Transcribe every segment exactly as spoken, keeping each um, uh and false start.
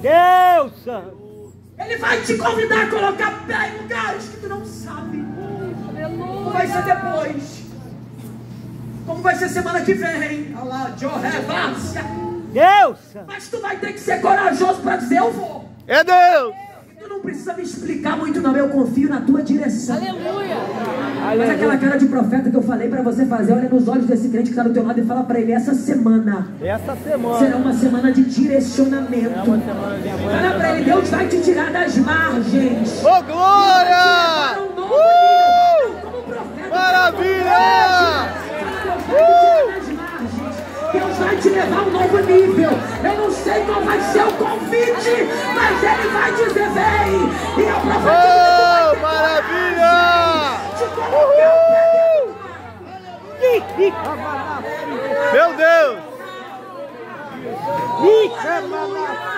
Deus Santo. Ele vai te convidar a colocar pé em lugares que tu não sabe. Como vai ser depois? Como vai ser semana que vem? Olha lá, Jorrevácia. Deus Santo. Mas tu vai ter que ser corajoso para dizer eu vou. É Deus. Tu não precisa me explicar muito não, eu confio na tua direção. Aleluia. Mas aquela cara de profeta que eu falei para você fazer, olha nos olhos desse crente que está do teu lado e fala para ele, essa semana, Essa semana será uma semana de direcionamento. é uma semana de amor. Olha para ele, Deus vai te tirar das margens. Ô, glória! Para um novo Uh! nível. Não, como profeta, Maravilha! Deus vai te tirar das margens. Deus vai te levar a um novo nível. Eu não sei qual vai ser o convite, mas Ele vai dizer, vem. E eu profetizo que tu vai Oh, ter maravilha! te colocar o pé dentro. Ih, camarada. Meu Deus! Ih, camarada.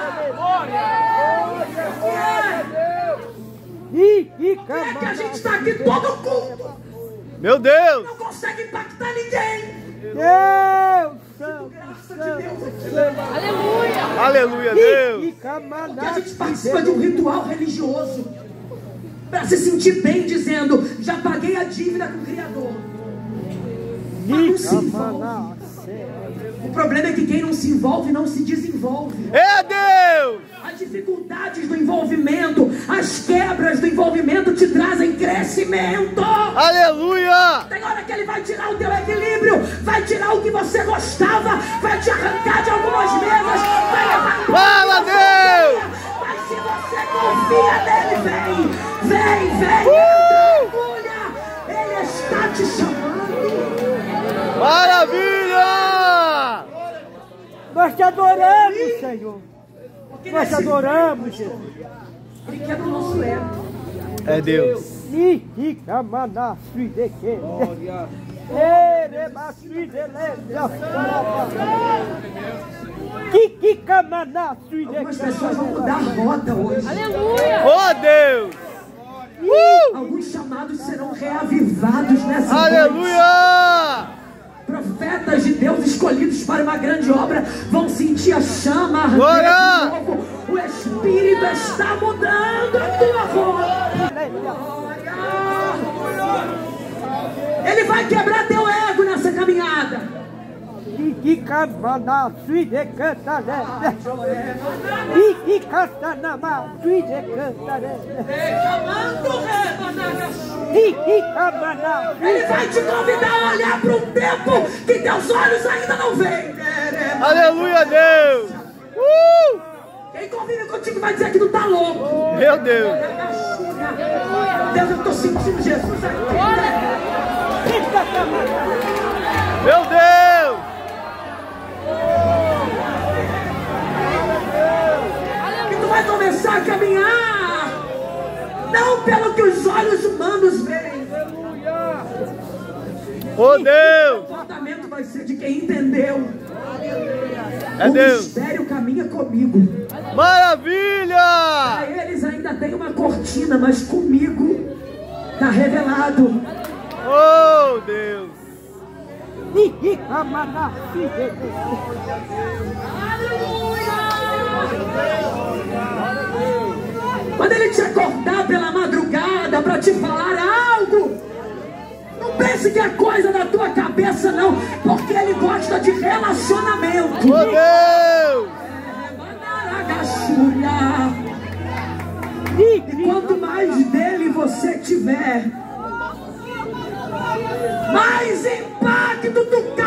Ih, ih, É que a camarada. gente está aqui todo culto. Meu Deus! Não consegue impactar ninguém. Deus Santo. Graça de Deus aqui. Aleluia. Aleluia, Ih, Deus! ih, Porque a camarada. gente participa de um ritual religioso para se sentir bem, dizendo, já paguei a dívida com o Criador. Mas não Ih, se envolve. camarada. O problema é que quem não se envolve não se desenvolve. É Deus! As dificuldades do envolvimento, as quebras do envolvimento te trazem crescimento. Aleluia! Tem hora que ele vai tirar o teu equilíbrio, vai tirar o que você gostava, vai te arrancar de algumas mesas, vai levar embora. Fala, o que você Deus! queria. Mas se você confia nele, vem, vem, vem, Uh! entra, orgulha. Ele está te chamando. Maravilha! Nós te adoramos, Senhor. Porque Nós te nesse adoramos, Jesus. ele quebra o nosso ego. É Deus! Ih, ih, camarada. Filho de quê? Ereba, filho de letra. Que que camarada, filho de Algumas pessoas vão mudar a rota hoje. Aleluia. Oh, Deus! Uh! Alguns chamados serão reavivados nessa noite. Aleluia! Profetas de Deus escolhidos para uma grande obra vão sentir a chama arder Glória! de novo. O Espírito está mudando a tua rota. Ele vai quebrar teu ego nessa caminhada. Que camarada, filho de cantaré. Ih, que cantaré, filho de cantaré. Ih, que camarada. Ele vai te convidar a olhar para um tempo que teus olhos ainda não veem. Aleluia, Deus! Uh! Quem convive contigo vai dizer que tu tá louco. Meu Deus! Deus, eu tô sentindo Jesus aqui. Meu Deus! Que tu vai começar a caminhar, não pelo que os olhos humanos veem. Oh, Deus! O comportamento vai ser de quem entendeu. É O Deus! mistério caminha comigo. Maravilha! Para eles ainda tem uma cortina, mas comigo está revelado. Oh, Deus! Ih, que camarada, filho de cantaré. Quando ele te acordar pela madrugada para te falar algo, não pense que é coisa da tua cabeça não, porque ele gosta de relacionamento. Oh, Deus! E quanto mais dele você tiver, mais impacto tu